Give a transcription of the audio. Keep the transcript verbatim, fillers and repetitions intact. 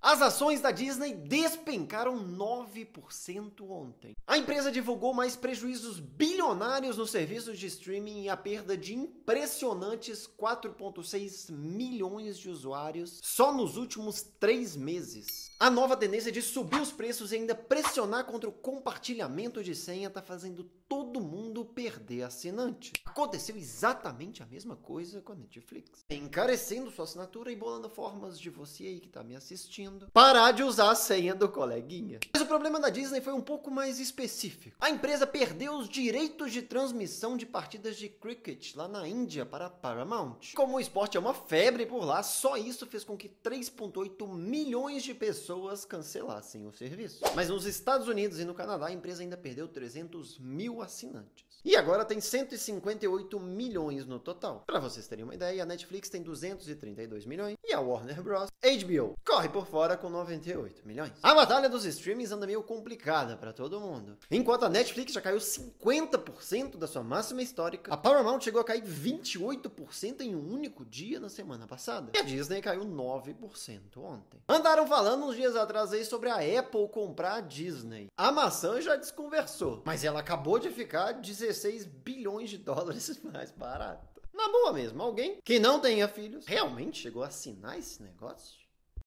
As ações da Disney despencaram nove por cento ontem. A empresa divulgou mais prejuízos bilionários nos serviços de streaming e a perda de impressionantes quatro vírgula seis milhões de usuários só nos últimos três meses. A nova tendência de subir os preços e ainda pressionar contra o compartilhamento de senha tá fazendo todo mundo perder assinante. Aconteceu exatamente a mesma coisa com a Netflix, encarecendo sua assinatura e bolando formas de você aí que tá me assistindo parar de usar a senha do coleguinha. Mas o problema da Disney foi um pouco mais específico. A empresa perdeu os direitos de transmissão de partidas de cricket lá na Índia para a Paramount. Como o esporte é uma febre por lá, só isso fez com que três vírgula oito milhões de pessoas cancelassem o serviço. Mas nos Estados Unidos e no Canadá, a empresa ainda perdeu trezentos mil assinantes. E agora tem cento e cinquenta e oito milhões no total. Para vocês terem uma ideia, a Netflix tem duzentos e trinta e dois milhões e a Warner Bros. H B O corre por fora com noventa e oito milhões. A batalha dos streamings anda meio complicada para todo mundo. Enquanto a Netflix já caiu cinquenta por cento da sua máxima histórica, a Paramount chegou a cair vinte e oito por cento em um único dia na semana passada. E a Disney caiu nove por cento ontem. Andaram falando uns dias atrás aí sobre a Apple comprar a Disney. A maçã já desconversou, mas ela acabou de ficar dezesseis bilhões de dólares mais barata. Na boa mesmo, alguém que não tenha filhos realmente chegou a assinar esse negócio?